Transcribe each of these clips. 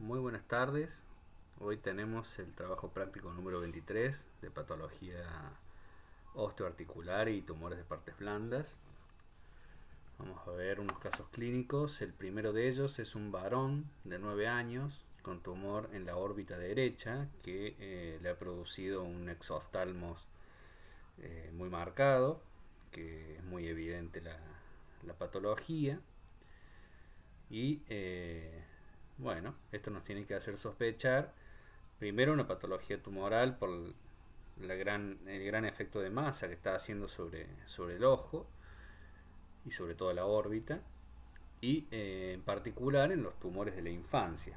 Muy buenas tardes. Hoy tenemos el trabajo práctico número 23 de patología osteoarticular y tumores de partes blandas. Vamos a ver unos casos clínicos. El primero de ellos es un varón de 9 años con tumor en la órbita derecha que le ha producido un exoftalmos muy marcado, que es muy evidente la patología. Y bueno, esto nos tiene que hacer sospechar primero una patología tumoral por el gran efecto de masa que está haciendo sobre el ojo y sobre toda la órbita, y en particular en los tumores de la infancia.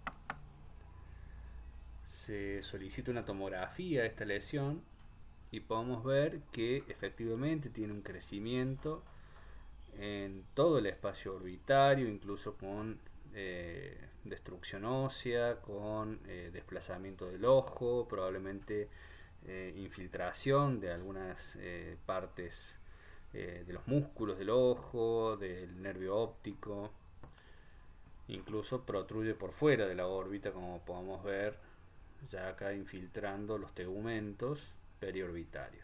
Se solicita una tomografía de esta lesión y podemos ver que efectivamente tiene un crecimiento en todo el espacio orbitario, incluso con destrucción ósea, con desplazamiento del ojo, probablemente infiltración de algunas partes de los músculos del ojo, del nervio óptico, incluso protruye por fuera de la órbita, como podemos ver ya acá infiltrando los tegumentos periorbitarios.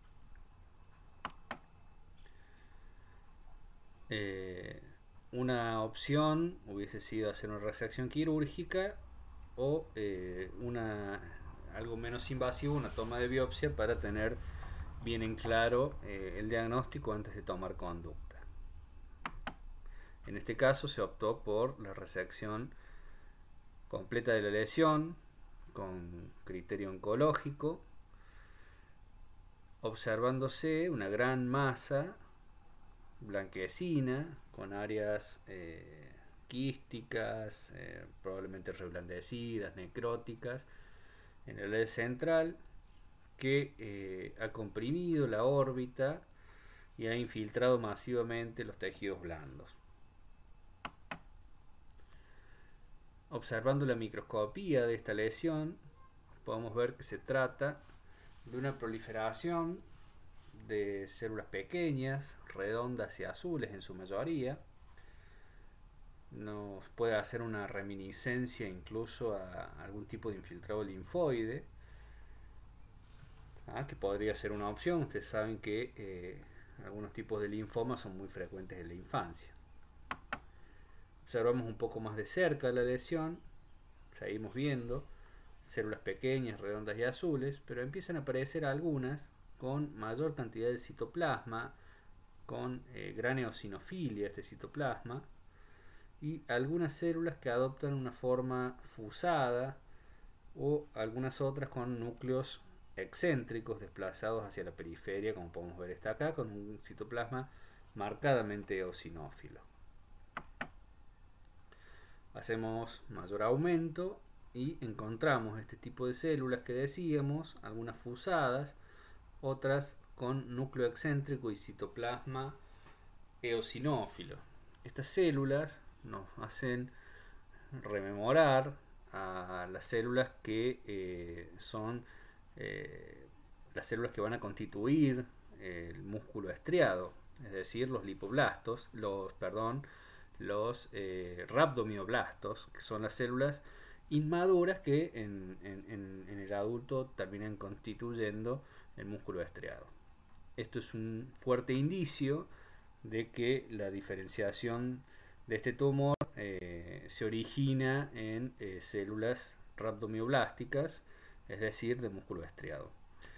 Una opción hubiese sido hacer una resección quirúrgica o algo menos invasivo, una toma de biopsia para tener bien en claro el diagnóstico antes de tomar conducta. En este caso se optó por la resección completa de la lesión con criterio oncológico, observándose una gran masa blanquecina con áreas quísticas, probablemente reblandecidas, necróticas en el eje central, que ha comprimido la órbita y ha infiltrado masivamente los tejidos blandos. Observando la microscopía de esta lesión, podemos ver que se trata de una proliferación de células pequeñas, redondas y azules en su mayoría. Nos puede hacer una reminiscencia incluso a algún tipo de infiltrado linfoide, que podría ser una opción. Ustedes saben que algunos tipos de linfomas son muy frecuentes en la infancia. Observamos un poco más de cerca la lesión, seguimos viendo células pequeñas, redondas y azules, pero empiezan a aparecer algunas con mayor cantidad de citoplasma, con gran eosinofilia este citoplasma, y algunas células que adoptan una forma fusada o algunas otras con núcleos excéntricos desplazados hacia la periferia, como podemos ver está acá, con un citoplasma marcadamente eosinófilo. Hacemos mayor aumento y encontramos este tipo de células que decíamos, algunas fusadas, otras con núcleo excéntrico y citoplasma eosinófilo. Estas células nos hacen rememorar a las células que son las células que van a constituir el músculo estriado, es decir, los lipoblastos, los rhabdomioblastos, que son las células inmaduras que en el adulto terminan constituyendo el músculo estriado. Esto es un fuerte indicio de que la diferenciación de este tumor se origina en células rhabdomioblásticas, es decir, de músculo estriado.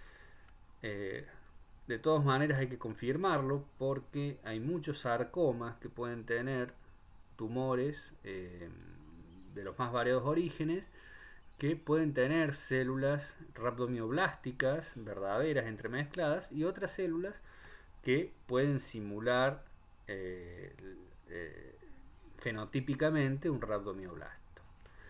De todas maneras hay que confirmarlo porque hay muchos sarcomas que pueden tener tumores de los más variados orígenes, que pueden tener células rhabdomioblásticas verdaderas entremezcladas y otras células que pueden simular fenotípicamente un rhabdomioblasto.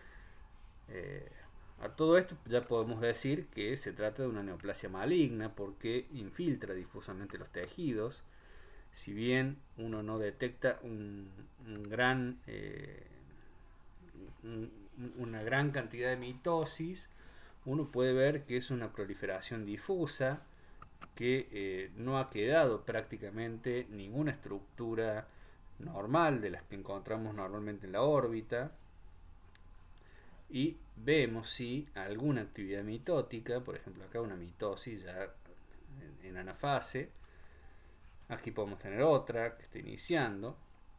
A todo esto ya podemos decir que se trata de una neoplasia maligna porque infiltra difusamente los tejidos. Si bien uno no detecta una gran cantidad de mitosis, uno puede ver que es una proliferación difusa, que no ha quedado prácticamente ninguna estructura normal de las que encontramos normalmente en la órbita. y vemos si alguna actividad mitótica, por ejemplo acá una mitosis ya en anafase, aquí podemos tener otra que está iniciando,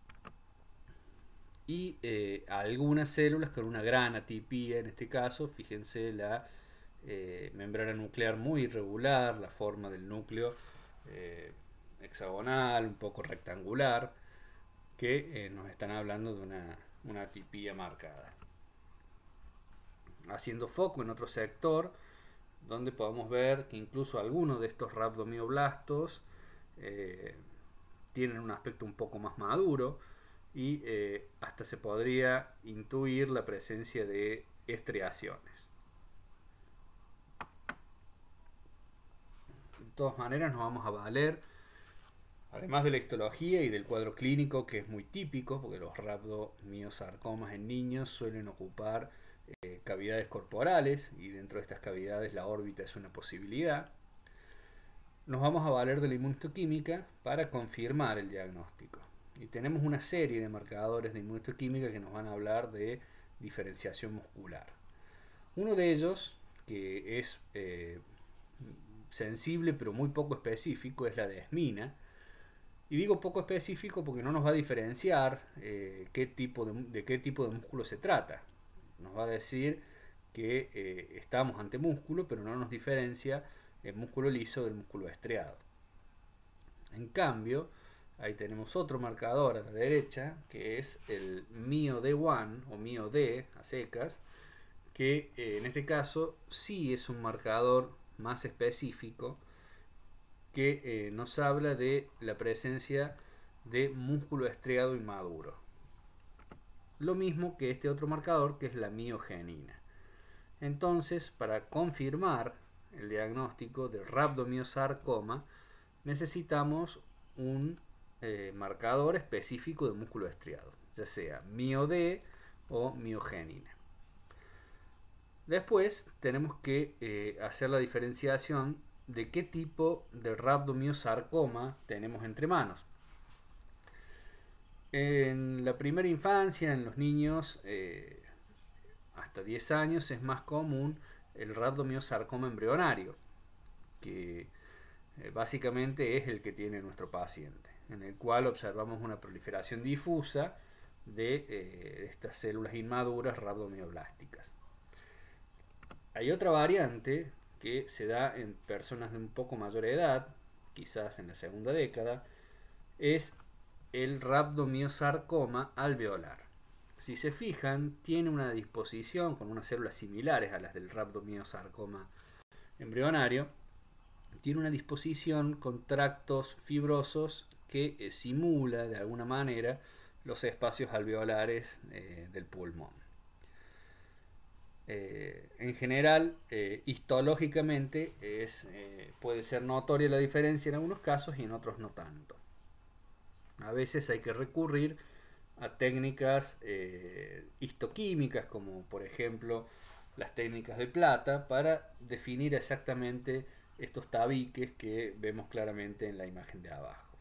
y algunas células con una gran atipía, en este caso, fíjense la membrana nuclear muy irregular, la forma del núcleo hexagonal, un poco rectangular, que nos están hablando de una atipía marcada. Haciendo foco en otro sector, donde podemos ver que incluso algunos de estos rhabdomioblastos tienen un aspecto un poco más maduro y hasta se podría intuir la presencia de estriaciones. De todas maneras nos vamos a valer, además de la histología y del cuadro clínico, que es muy típico, porque los rhabdomiosarcomas en niños suelen ocupar cavidades corporales, y dentro de estas cavidades la órbita es una posibilidad. Nos vamos a valer de la inmunohistoquímica para confirmar el diagnóstico. Y tenemos una serie de marcadores de inmunohistoquímica que nos van a hablar de diferenciación muscular. Uno de ellos, que es sensible pero muy poco específico, es la desmina. Y digo poco específico porque no nos va a diferenciar de qué tipo de músculo se trata. Nos va a decir que estamos ante músculo, pero no nos diferencia el músculo liso del músculo estriado. En cambio, ahí tenemos otro marcador a la derecha, que es el MIO-D1 o MIO-D a secas, que en este caso sí es un marcador más específico que nos habla de la presencia de músculo estriado inmaduro. Lo mismo que este otro marcador, que es la miogenina. Entonces, para confirmar el diagnóstico de rhabdomiosarcoma, necesitamos un marcador específico de músculo estriado, ya sea MIO-D o miogenina. Después tenemos que hacer la diferenciación de qué tipo de rhabdomiosarcoma tenemos entre manos. En la primera infancia, en los niños hasta 10 años, es más común el rhabdomiosarcoma embrionario, que básicamente es el que tiene nuestro paciente, en el cual observamos una proliferación difusa de estas células inmaduras rhabdomioblásticas. Hay otra variante que se da en personas de un poco mayor edad, quizás en la segunda década, es el rhabdomiosarcoma alveolar. Si se fijan, tiene una disposición con unas células similares a las del rhabdomiosarcoma embrionario, tiene una disposición con tractos fibrosos que simula de alguna manera los espacios alveolares del pulmón. En general, histológicamente puede ser notoria la diferencia en algunos casos y en otros no tanto. A veces hay que recurrir a técnicas histoquímicas, como por ejemplo las técnicas de plata, para definir exactamente estos tabiques que vemos claramente en la imagen de abajo.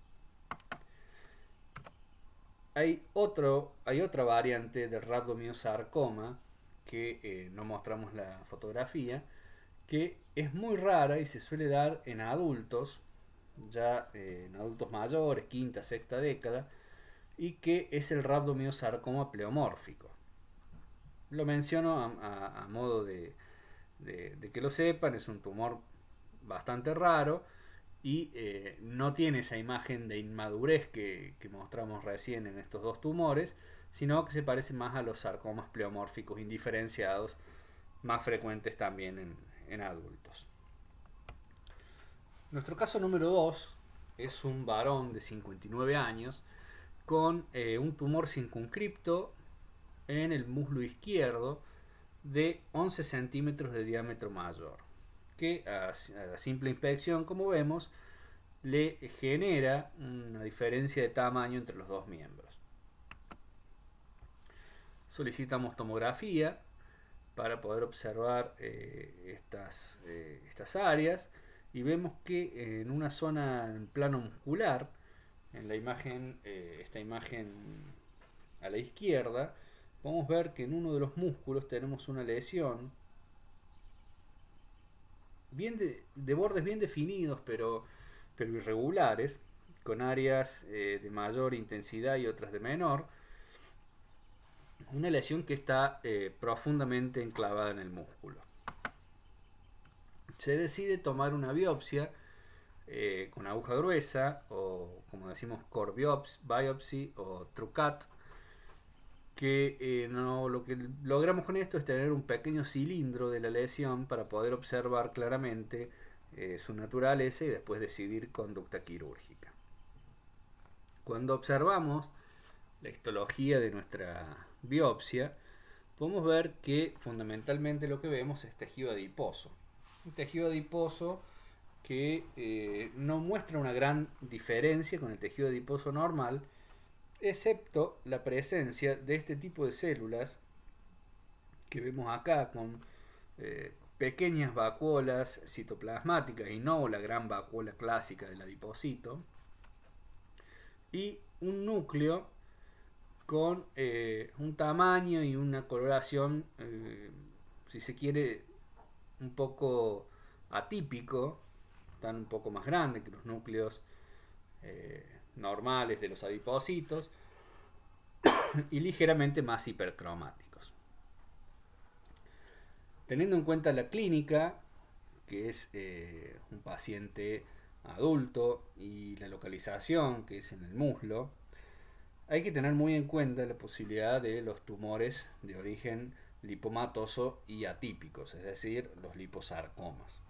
Hay otra variante de rhabdomiosarcoma que no mostramos la fotografía, que es muy rara y se suele dar en adultos, ya en adultos mayores, quinta, sexta década, y que es el rhabdomiosarcoma pleomórfico. Lo menciono a modo de que lo sepan, es un tumor bastante raro y no tiene esa imagen de inmadurez que mostramos recién en estos dos tumores, sino que se parece más a los sarcomas pleomórficos indiferenciados, más frecuentes también en adultos. Nuestro caso número 2 es un varón de 59 años con un tumor circunscripto en el muslo izquierdo de 11 centímetros de diámetro mayor, que a la simple inspección, como vemos, le genera una diferencia de tamaño entre los dos miembros. Solicitamos tomografía para poder observar estas áreas y vemos que en una zona en plano muscular, en la imagen, esta imagen a la izquierda, podemos ver que en uno de los músculos tenemos una lesión bien de bordes bien definidos, pero irregulares, con áreas de mayor intensidad y otras de menor. Una lesión que está profundamente enclavada en el músculo. Se decide tomar una biopsia con aguja gruesa, o como decimos core biopsy o TrueCut, que lo que logramos con esto es tener un pequeño cilindro de la lesión para poder observar claramente su naturaleza y después decidir conducta quirúrgica. Cuando observamos la histología de nuestra biopsia, podemos ver que fundamentalmente lo que vemos es tejido adiposo. Un tejido adiposo que no muestra una gran diferencia con el tejido adiposo normal, excepto la presencia de este tipo de células que vemos acá con pequeñas vacuolas citoplasmáticas y no la gran vacuola clásica del adipocito, y un núcleo con un tamaño y una coloración, si se quiere, un poco atípico, están un poco más grandes que los núcleos normales de los adipocitos y ligeramente más hipercromáticos. Teniendo en cuenta la clínica, que es un paciente adulto, y la localización, que es en el muslo, hay que tener muy en cuenta la posibilidad de los tumores de origen lipomatoso y atípicos, es decir, los liposarcomas.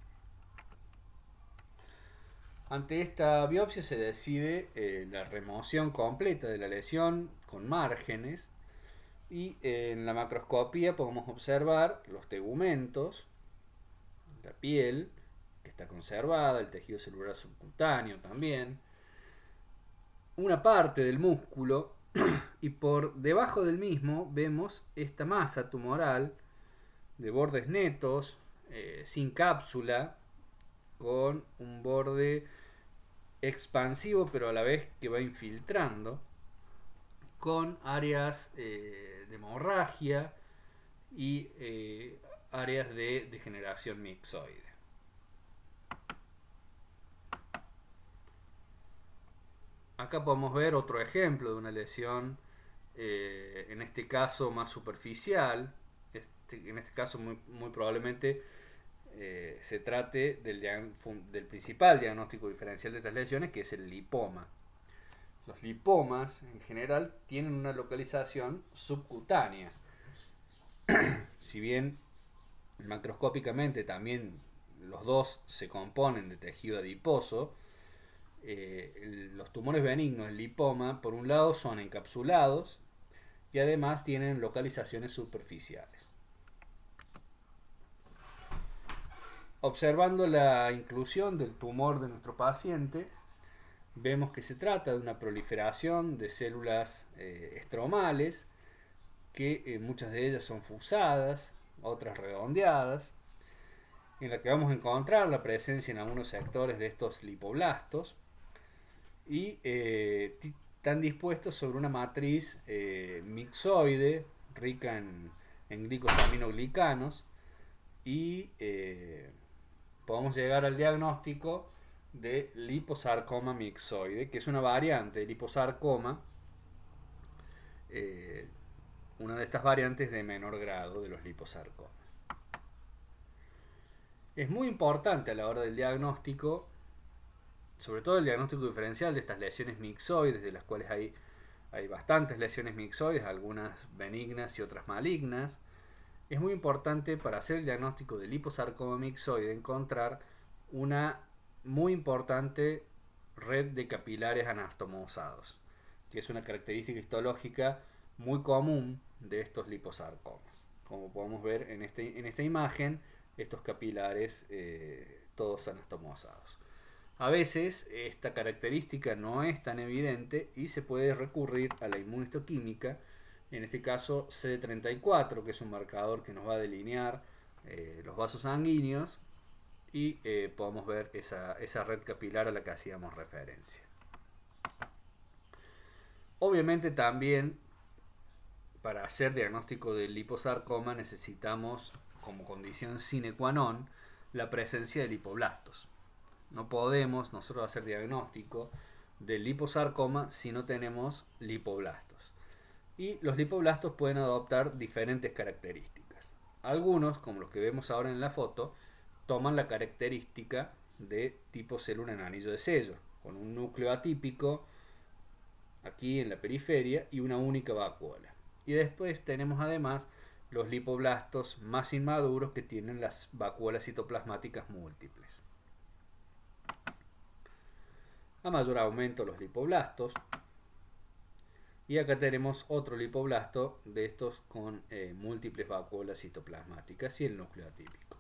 Ante esta biopsia se decide la remoción completa de la lesión con márgenes, y en la macroscopía podemos observar los tegumentos, la piel que está conservada, el tejido celular subcutáneo también, una parte del músculo, y por debajo del mismo vemos esta masa tumoral de bordes netos, sin cápsula, con un borde expansivo pero a la vez que va infiltrando, con áreas de hemorragia y áreas de degeneración mixoide. Acá podemos ver otro ejemplo de una lesión, en este caso más superficial. En este caso muy probablemente se trate del principal diagnóstico diferencial de estas lesiones, que es el lipoma. Los lipomas en general tienen una localización subcutánea. Si bien macroscópicamente también los dos se componen de tejido adiposo, los tumores benignos, el lipoma, por un lado son encapsulados y además tienen localizaciones superficiales. Observando la inclusión del tumor de nuestro paciente, vemos que se trata de una proliferación de células estromales, que muchas de ellas son fusadas, otras redondeadas, en la que vamos a encontrar la presencia en algunos sectores de estos lipoblastos, y están dispuestos sobre una matriz mixoide rica en glicosaminoglicanos, y podemos llegar al diagnóstico de liposarcoma mixoide, que es una variante de liposarcoma, una de estas variantes de menor grado de los liposarcomas. Es muy importante a la hora del diagnóstico, sobre todo el diagnóstico diferencial de estas lesiones mixoides, de las cuales hay bastantes lesiones mixoides, algunas benignas y otras malignas. Es muy importante para hacer el diagnóstico de liposarcoma mixoide encontrar una muy importante red de capilares anastomosados, que es una característica histológica muy común de estos liposarcomas. Como podemos ver en esta imagen, estos capilares todos anastomosados. A veces esta característica no es tan evidente y se puede recurrir a la inmunohistoquímica, en este caso CD34, que es un marcador que nos va a delinear los vasos sanguíneos, y podemos ver esa red capilar a la que hacíamos referencia. Obviamente también para hacer diagnóstico del liposarcoma necesitamos como condición sine qua non la presencia de lipoblastos. No podemos nosotros hacer diagnóstico del liposarcoma si no tenemos lipoblastos. Y los lipoblastos pueden adoptar diferentes características. Algunos, como los que vemos ahora en la foto, toman la característica de tipo célula en anillo de sello, con un núcleo atípico aquí en la periferia y una única vacuola. Y después tenemos además los lipoblastos más inmaduros que tienen las vacuolas citoplasmáticas múltiples. A mayor aumento los lipoblastos. Y acá tenemos otro lipoblasto de estos con múltiples vacuolas citoplasmáticas y el núcleo atípico.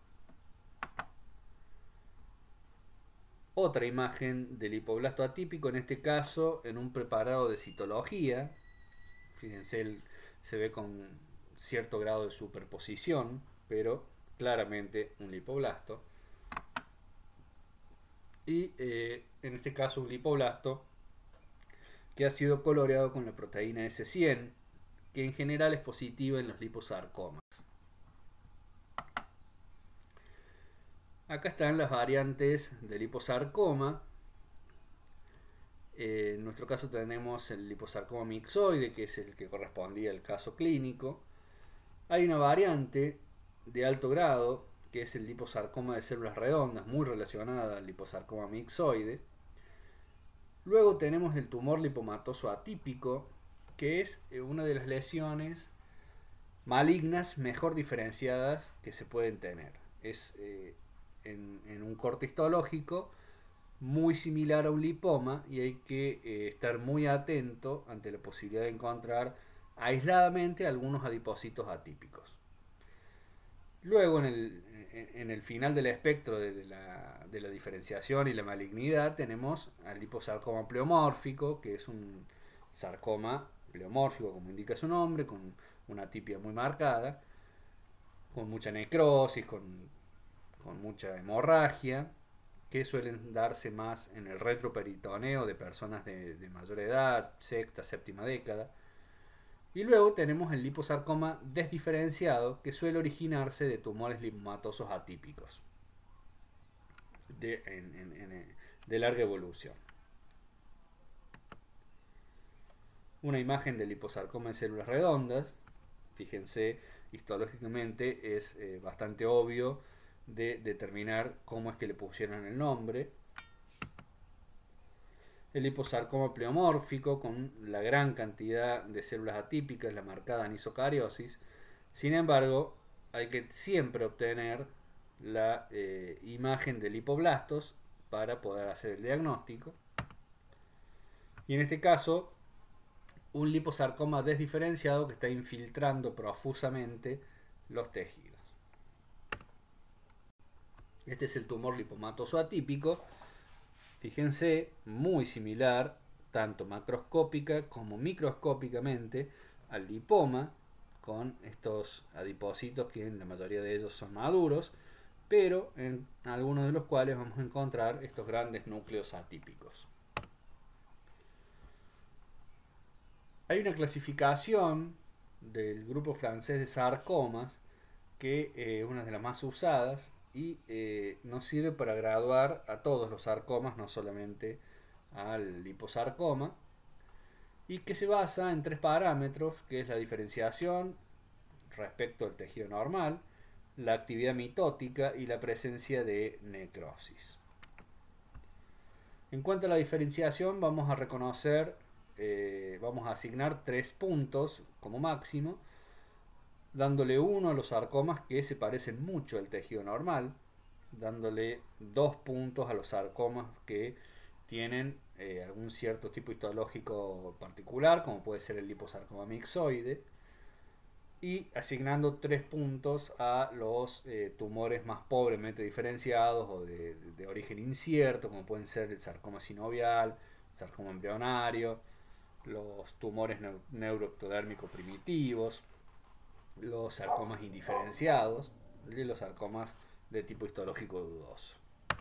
Otra imagen del lipoblasto atípico, en este caso en un preparado de citología. Fíjense, se ve con cierto grado de superposición, pero claramente un lipoblasto. Y en este caso un lipoblasto que ha sido coloreado con la proteína S100, que en general es positiva en los liposarcomas. Acá están las variantes del liposarcoma. En nuestro caso tenemos el liposarcoma mixoide, que es el que correspondía al caso clínico. Hay una variante de alto grado, que es el liposarcoma de células redondas, muy relacionada al liposarcoma mixoide. Luego tenemos el tumor lipomatoso atípico, que es una de las lesiones malignas mejor diferenciadas que se pueden tener. Es en un corte histológico muy similar a un lipoma y hay que estar muy atento ante la posibilidad de encontrar aisladamente algunos adipocitos atípicos. Luego, en el final del espectro de la diferenciación y la malignidad, tenemos al liposarcoma pleomórfico, que es un sarcoma pleomórfico, como indica su nombre, con una atipia muy marcada, con mucha necrosis, con mucha hemorragia, que suelen darse más en el retroperitoneo de personas de mayor edad, sexta, séptima década. Y luego tenemos el liposarcoma desdiferenciado, que suele originarse de tumores lipomatosos atípicos de larga evolución. Una imagen del liposarcoma en células redondas. Fíjense, histológicamente es bastante obvio de determinar cómo es que le pusieron el nombre. El liposarcoma pleomórfico, con la gran cantidad de células atípicas, la marcada anisocariosis. Sin embargo, hay que siempre obtener la imagen de lipoblastos para poder hacer el diagnóstico. Y en este caso, un liposarcoma desdiferenciado que está infiltrando profusamente los tejidos. Este es el tumor lipomatoso atípico. Fíjense, muy similar, tanto macroscópica como microscópicamente, al lipoma, con estos adipocitos que en la mayoría de ellos son maduros, pero en algunos de los cuales vamos a encontrar estos grandes núcleos atípicos. Hay una clasificación del grupo francés de sarcomas, que es una de las más usadas, y nos sirve para graduar a todos los sarcomas, no solamente al liposarcoma, y que se basa en tres parámetros, que es la diferenciación respecto al tejido normal, la actividad mitótica y la presencia de necrosis. En cuanto a la diferenciación, vamos a reconocer, vamos a asignar 3 puntos como máximo, dándole 1 a los sarcomas que se parecen mucho al tejido normal, dándole 2 puntos a los sarcomas que tienen algún cierto tipo histológico particular, como puede ser el liposarcoma mixoide, y asignando 3 puntos a los tumores más pobremente diferenciados o de origen incierto, como pueden ser el sarcoma sinovial, el sarcoma embrionario, los tumores neuroectodérmicos primitivos, los sarcomas indiferenciados y los sarcomas de tipo histológico dudoso.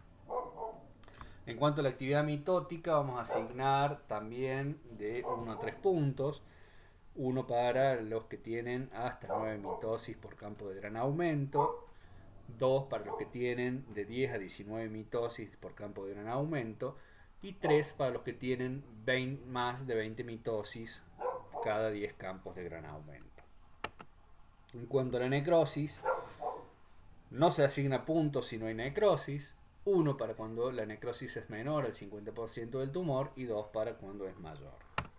En cuanto a la actividad mitótica, vamos a asignar también de 1 a 3 puntos. 1 para los que tienen hasta 9 mitosis por campo de gran aumento, 2 para los que tienen de 10 a 19 mitosis por campo de gran aumento y 3 para los que tienen más de 20 mitosis cada 10 campos de gran aumento. En cuanto a la necrosis, no se asigna puntos si no hay necrosis, 1 para cuando la necrosis es menor al 50% del tumor y 2 para cuando es mayor.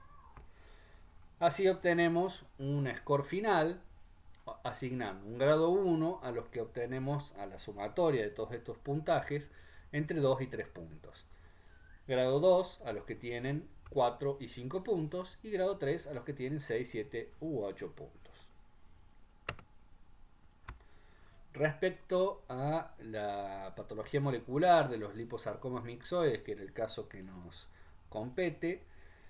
Así obtenemos un score final asignando un grado 1 a los que obtenemos a la sumatoria de todos estos puntajes entre 2 y 3 puntos. Grado 2 a los que tienen 4 y 5 puntos y grado 3 a los que tienen 6, 7 u 8 puntos. Respecto a la patología molecular de los liposarcomas mixoides, que era el caso que nos compete,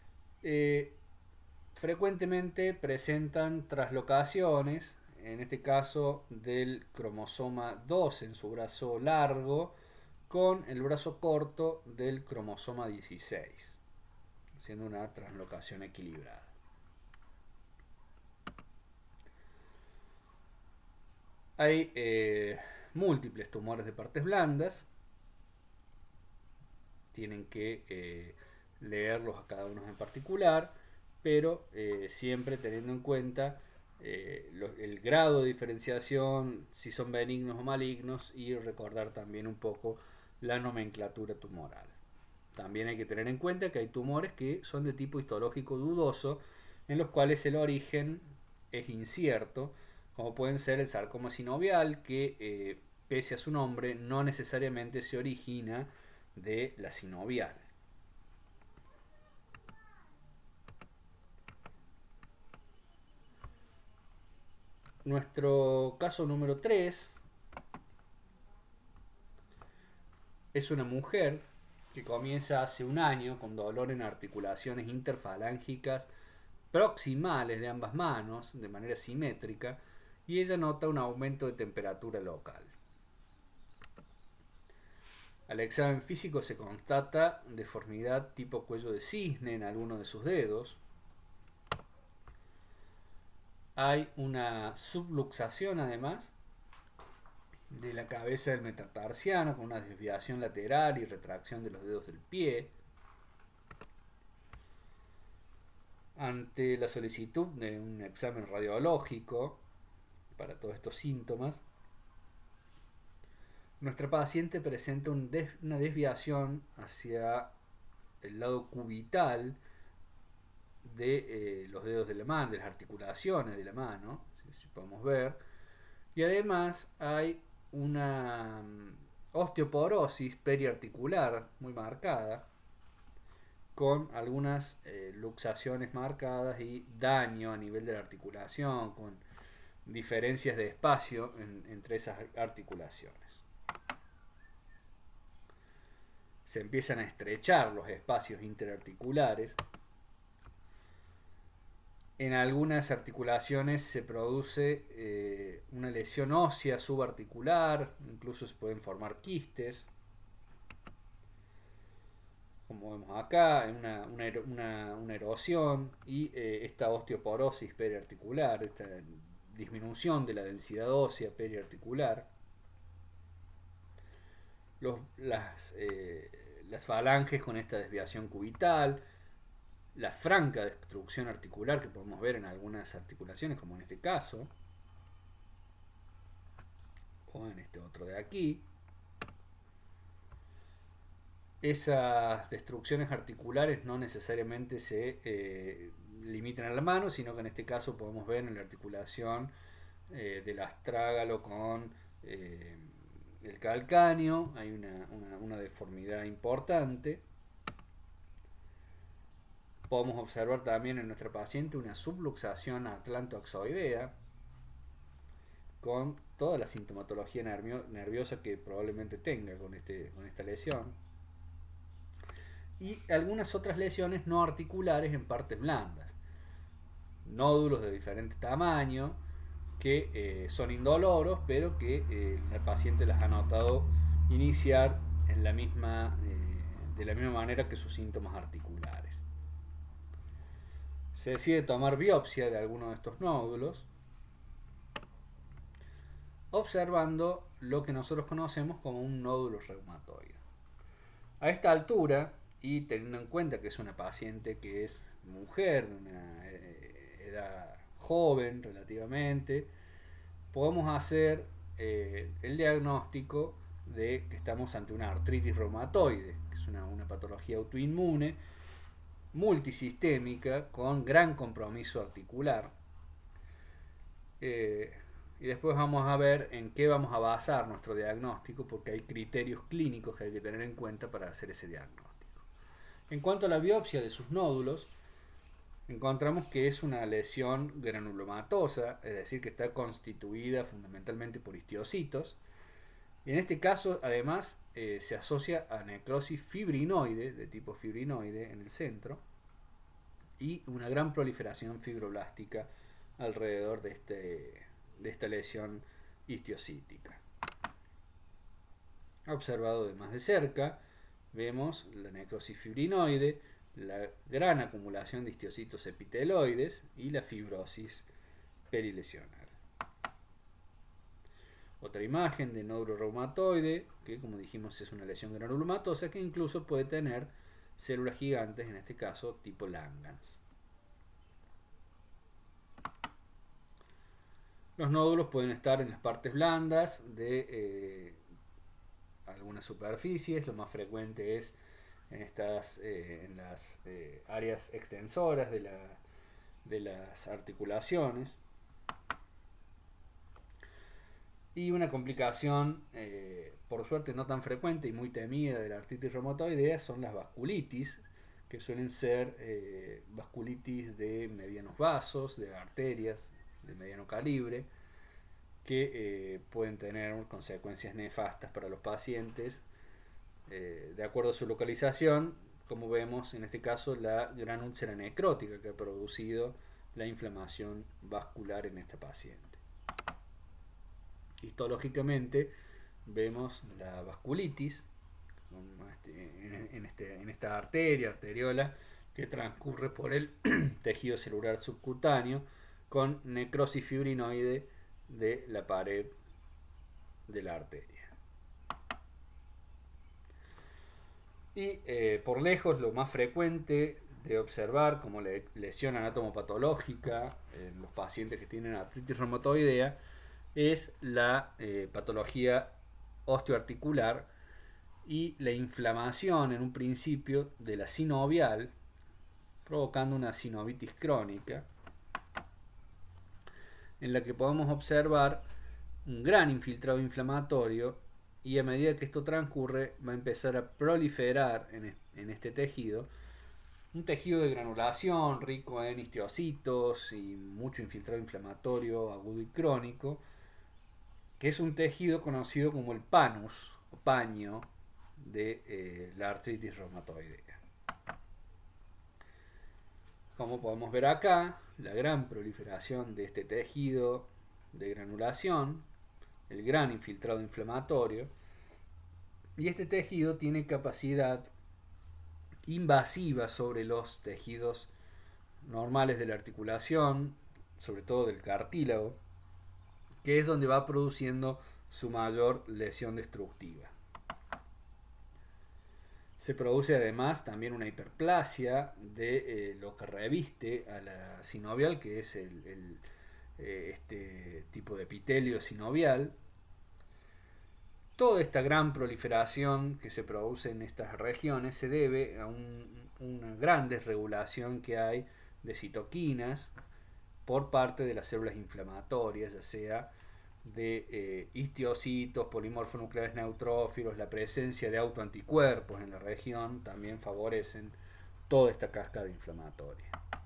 frecuentemente presentan traslocaciones, en este caso del cromosoma 2 en su brazo largo con el brazo corto del cromosoma 16, siendo una translocación equilibrada. Hay múltiples tumores de partes blandas, tienen que leerlos a cada uno en particular, pero siempre teniendo en cuenta el grado de diferenciación, si son benignos o malignos, y recordar también un poco la nomenclatura tumoral. También hay que tener en cuenta que hay tumores que son de tipo histológico dudoso, en los cuales el origen es incierto, como pueden ser el sarcoma sinovial, que pese a su nombre no necesariamente se origina de la sinovial. Nuestro caso número 3 es una mujer que comienza hace un año con dolor en articulaciones interfalángicas proximales de ambas manos de manera simétrica y ella nota un aumento de temperatura local. Al examen físico se constata deformidad tipo cuello de cisne en alguno de sus dedos. Hay una subluxación además de la cabeza del metatarsiano con una desviación lateral y retracción de los dedos del pie. Ante la solicitud de un examen radiológico para todos estos síntomas, nuestra paciente presenta una desviación hacia el lado cubital de los dedos de la mano, de las articulaciones de la mano, si podemos ver, y además hay una osteoporosis periarticular muy marcada, con algunas luxaciones marcadas y daño a nivel de la articulación, con diferencias de espacio entre esas articulaciones. Se empiezan a estrechar los espacios interarticulares. En algunas articulaciones se produce una lesión ósea subarticular, incluso se pueden formar quistes. Como vemos acá, una erosión y esta osteoporosis periarticular, esta disminución de la densidad ósea periarticular. Las falanges con esta desviación cubital, la franca destrucción articular que podemos ver en algunas articulaciones, como en este caso, o en este otro de aquí. Esas destrucciones articulares no necesariamente se limitan a la mano, sino que en este caso podemos ver en la articulación del astrágalo con el calcáneo, hay una deformidad importante. Podemos observar también en nuestra paciente una subluxación atlantoaxoidea con toda la sintomatología nerviosa que probablemente tenga con esta lesión. Y algunas otras lesiones no articulares en partes blandas. Nódulos de diferente tamaño que son indoloros, pero que el paciente las ha notado iniciar de la misma manera que sus síntomas articulares. se decide tomar biopsia de alguno de estos nódulos, observando lo que nosotros conocemos como un nódulo reumatoide. A esta altura, y teniendo en cuenta que es una paciente que es mujer, de una edad joven relativamente, podemos hacer el diagnóstico de que estamos ante una artritis reumatoide, que es una patología autoinmune multisistémica con gran compromiso articular. Y después vamos a ver en qué vamos a basar nuestro diagnóstico, porque hay criterios clínicos que hay que tener en cuenta para hacer ese diagnóstico. En cuanto a la biopsia de sus nódulos, encontramos que es una lesión granulomatosa, es decir, que está constituida fundamentalmente por histiocitos. Y en este caso, además, se asocia a necrosis fibrinoide, de tipo fibrinoide en el centro, y una gran proliferación fibroblástica alrededor de esta lesión histiocítica. Observado de más de cerca, vemos la necrosis fibrinoide, la gran acumulación de histocitos epiteloides y la fibrosis perilesional. Otra imagen de nódulo reumatoide, que como dijimos es una lesión granulomatosa que incluso puede tener células gigantes, en este caso tipo Langhans. Los nódulos pueden estar en las partes blandas de algunas superficies, lo más frecuente es en las áreas extensoras de las articulaciones. Y una complicación, por suerte no tan frecuente y muy temida de la artritis reumatoidea son las vasculitis, que suelen ser vasculitis de medianos vasos, de arterias de mediano calibre, que pueden tener consecuencias nefastas para los pacientes de acuerdo a su localización, como vemos en este caso la gran úlcera necrótica que ha producido la inflamación vascular en esta paciente. Histológicamente vemos la vasculitis en esta arteriola que transcurre por el tejido celular subcutáneo con necrosis fibrinoide de la pared de la arteria. Y por lejos lo más frecuente de observar como lesión anatomopatológica en los pacientes que tienen artritis reumatoidea es la patología osteoarticular y la inflamación en un principio de la sinovial, provocando una sinovitis crónica, en la que podemos observar un gran infiltrado inflamatorio, y a medida que esto transcurre va a empezar a proliferar en este tejido un tejido de granulación rico en histocitos y mucho infiltrado inflamatorio agudo y crónico, que es un tejido conocido como el panus o paño de la artritis reumatoidea. Como podemos ver acá, la gran proliferación de este tejido de granulación, el gran infiltrado inflamatorio, y este tejido tiene capacidad invasiva sobre los tejidos normales de la articulación, sobre todo del cartílago, que es donde va produciendo su mayor lesión destructiva. Se produce además también una hiperplasia de lo que reviste a la sinovial, que es este tipo de epitelio sinovial. Toda esta gran proliferación que se produce en estas regiones se debe a una gran desregulación que hay de citoquinas por parte de las células inflamatorias, ya sea de histiocitos, polimorfonucleares neutrófilos, la presencia de autoanticuerpos en la región también favorecen toda esta cascada inflamatoria.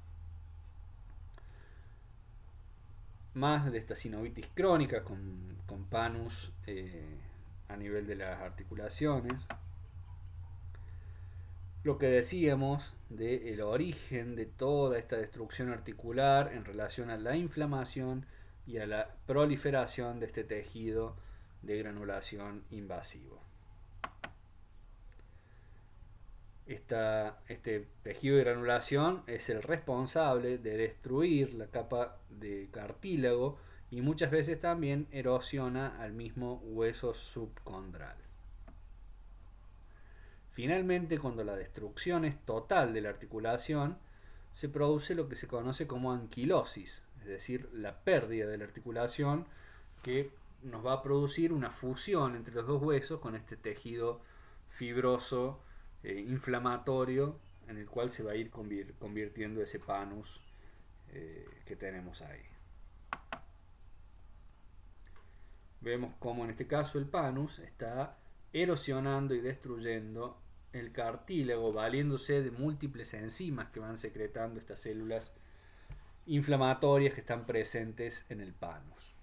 Más de esta sinovitis crónica con panus a nivel de las articulaciones. Lo que decíamos del origen de toda esta destrucción articular en relación a la inflamación y a la proliferación de este tejido de granulación invasivo. Este tejido de granulación es el responsable de destruir la capa de cartílago y muchas veces también erosiona al mismo hueso subcondral. Finalmente, cuando la destrucción es total de la articulación, se produce lo que se conoce como anquilosis, es decir, la pérdida de la articulación, que nos va a producir una fusión entre los dos huesos con este tejido fibroso, inflamatorio, en el cual se va a ir convirtiendo ese panus que tenemos ahí. Vemos cómo en este caso el panus está erosionando y destruyendo el cartílago, valiéndose de múltiples enzimas que van secretando estas células inflamatorias que están presentes en el panus.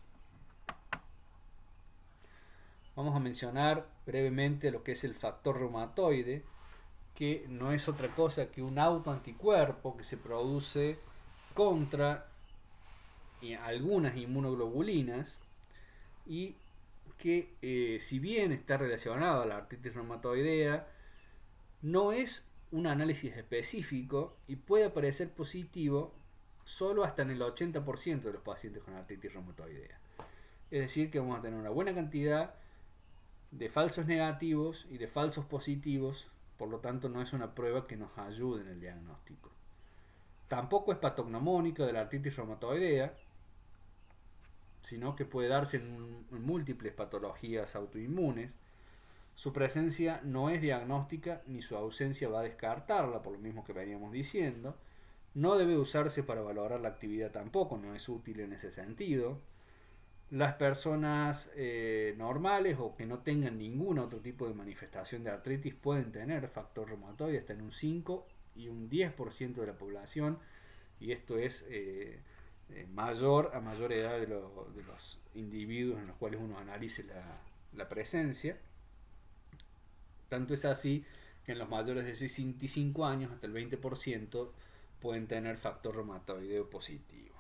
Vamos a mencionar brevemente lo que es el factor reumatoide, que no es otra cosa que un autoanticuerpo que se produce contra algunas inmunoglobulinas y que si bien está relacionado a la artritis reumatoidea, no es un análisis específico y puede aparecer positivo solo hasta en el 80% de los pacientes con artritis reumatoidea. Es decir, que vamos a tener una buena cantidad de falsos negativos y de falsos positivos, por lo tanto no es una prueba que nos ayude en el diagnóstico. Tampoco es patognomónica de la artritis reumatoidea, sino que puede darse en múltiples patologías autoinmunes. Su presencia no es diagnóstica ni su ausencia va a descartarla, por lo mismo que veníamos diciendo. No debe usarse para valorar la actividad tampoco, no es útil en ese sentido. Las personas normales o que no tengan ningún otro tipo de manifestación de artritis pueden tener factor reumatoide hasta en un 5 y un 10% de la población, y esto es mayor a mayor edad de los individuos en los cuales uno analice la presencia. Tanto es así que en los mayores de 65 años hasta el 20% pueden tener factor reumatoideo positivo.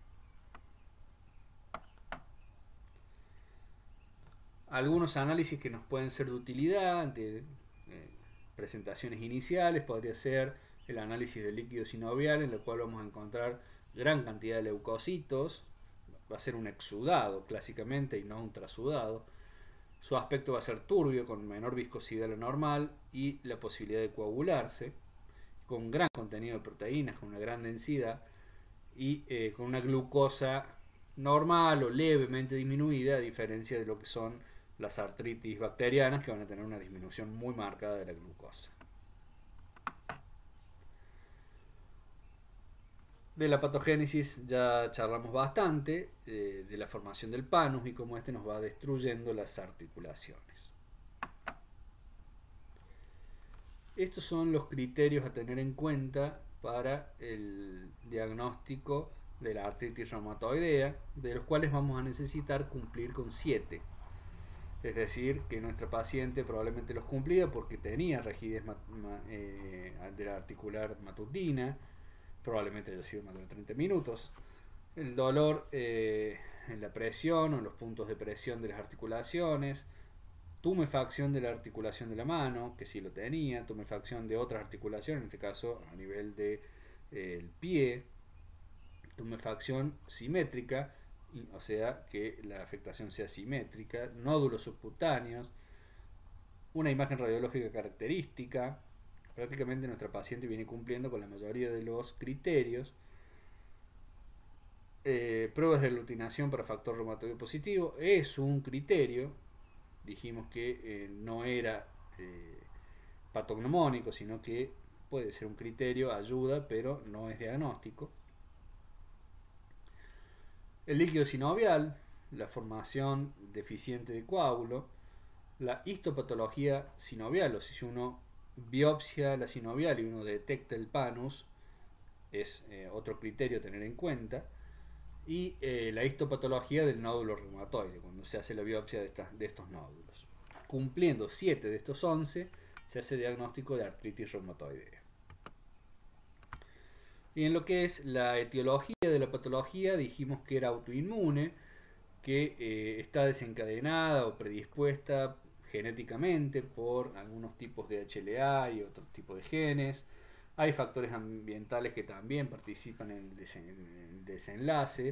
Algunos análisis que nos pueden ser de utilidad ante presentaciones iniciales podría ser el análisis del líquido sinovial, en el cual vamos a encontrar gran cantidad de leucocitos. Va a ser un exudado clásicamente y no un trasudado. Su aspecto va a ser turbio, con menor viscosidad de lo normal y la posibilidad de coagularse, con gran contenido de proteínas, con una gran densidad y con una glucosa normal o levemente disminuida, a diferencia de lo que son las artritis bacterianas, que van a tener una disminución muy marcada de la glucosa. De la patogénesis ya charlamos bastante, de la formación del panus y cómo este nos va destruyendo las articulaciones. Estos son los criterios a tener en cuenta para el diagnóstico de la artritis reumatoidea, de los cuales vamos a necesitar cumplir con 7. Es decir, que nuestra paciente probablemente los cumplía porque tenía rigidez de la articular matutina, probablemente haya sido más de 30 minutos. El dolor en la presión o en los puntos de presión de las articulaciones, tumefacción de la articulación de la mano, que sí lo tenía, tumefacción de otras articulaciones, en este caso a nivel del pie, tumefacción simétrica, o sea que la afectación sea simétrica, nódulos subcutáneos, una imagen radiológica característica. Prácticamente nuestra paciente viene cumpliendo con la mayoría de los criterios. Pruebas de aglutinación para factor reumatoide positivo es un criterio. Dijimos que no era patognomónico, sino que puede ser un criterio, ayuda, pero no es diagnóstico. El líquido sinovial, la formación deficiente de coágulo, la histopatología sinovial, o sea, si uno biopsia la sinovial y uno detecta el panus, es otro criterio a tener en cuenta, y la histopatología del nódulo reumatoide, cuando se hace la biopsia de estos nódulos. Cumpliendo 7 de estos 11, se hace diagnóstico de artritis reumatoidea. Y en lo que es la etiología de la patología, dijimos que era autoinmune, que está desencadenada o predispuesta genéticamente por algunos tipos de HLA y otros tipos de genes. Hay factores ambientales que también participan en el desenlace.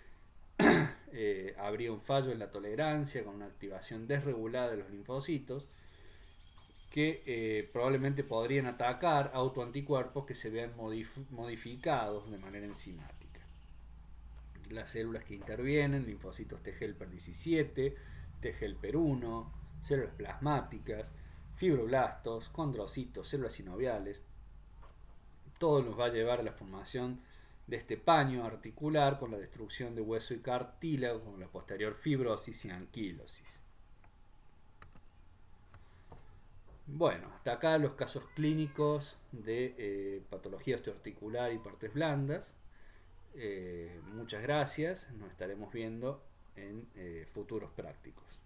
Habría un fallo en la tolerancia con una activación desregulada de los linfocitos que probablemente podrían atacar autoanticuerpos que se vean modificados de manera enzimática. Las células que intervienen, linfocitos T helper 17, T helper 1, células plasmáticas, fibroblastos, condrocitos, células sinoviales, todo nos va a llevar a la formación de este paño articular con la destrucción de hueso y cartílago, con la posterior fibrosis y anquilosis. Bueno, hasta acá los casos clínicos de patología osteoarticular y partes blandas. Muchas gracias, nos estaremos viendo en futuros prácticos.